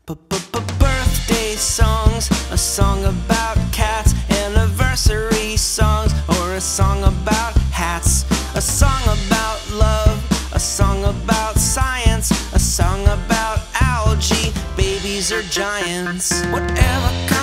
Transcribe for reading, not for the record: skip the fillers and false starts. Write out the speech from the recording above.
Birthday songs, a song about cats, anniversary songs, or a song about hats, a song about love, a song about science, a song about algae, babies or giants, whatever.